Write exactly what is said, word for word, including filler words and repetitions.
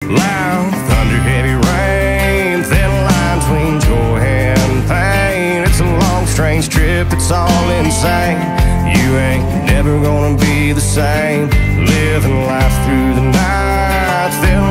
Loud thunder, heavy rain, thin line between joy and pain. It's a long, strange trip, it's all insane. You ain't never gonna be the same. Living life through the night, feeling